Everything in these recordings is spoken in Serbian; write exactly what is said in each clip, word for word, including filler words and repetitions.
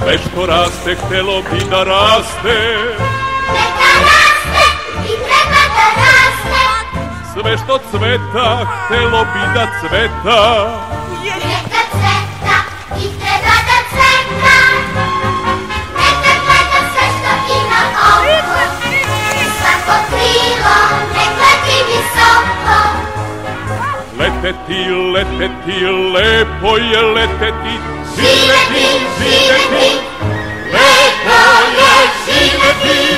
Sve što raste, htelo bi da raste. Neka raste i treba da raste. Sve što cveta, htelo bi da cveta. Neka cveta i treba da cveta. Neka gleda sve što ima oko. Svako krilo nek leti visoko. Leteti, leteti, lepo je leteti. Živeti, živeti, lepo je živeti.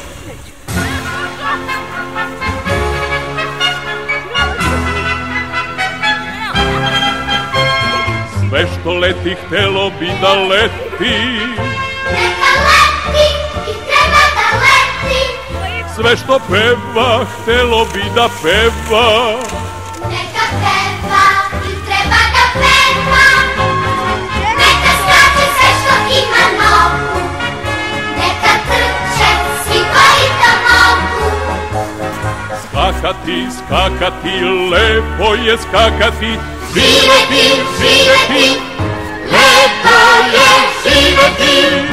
Sve što leti, htelo bi da leti. Neka leti i treba da leti. Sve što peva, htelo bi da peva. Neka peva i treba da peva. Neka skače sve što ima nogu. Neka trče svi koji to mogu. Skakati, skakati, lepo je skakati. Živeti, živeti, lepo je živeti.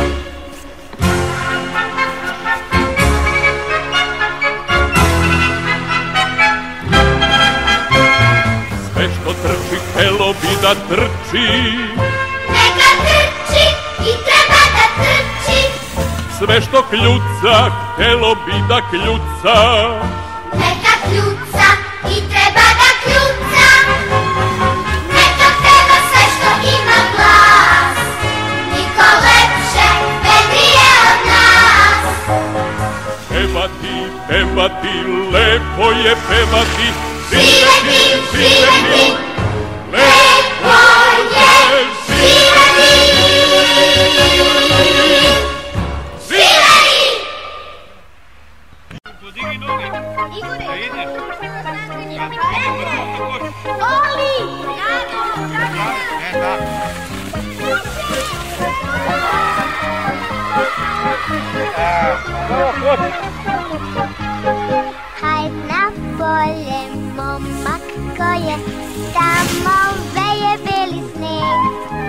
Sve što trči, htelo bi da trči. Neka trči i treba da trči. Sve što kljuca, htelo bi da kljuca. Neka kljuca i treba da kljuca. Neka peva sve što ima glas. Niko lepše, vedrije od nas. Pevati, pevati, lepo je pevati. Živeti, živeti, lepo je živeti. Živeti! Podigni noge. Igore! Da ideš. Oli! Bravo! E, tako. Bravo, hoći. Hajd na polje, momak ko je, tamo veje beli sneg.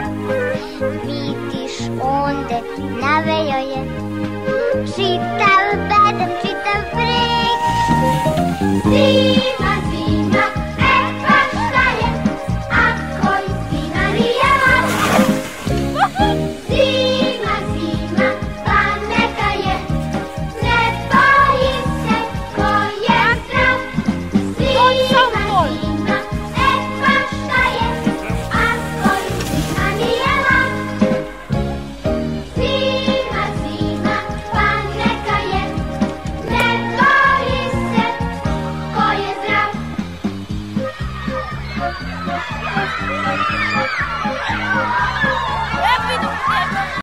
Vidiš onde navejo je čitav bedem, čitav breg.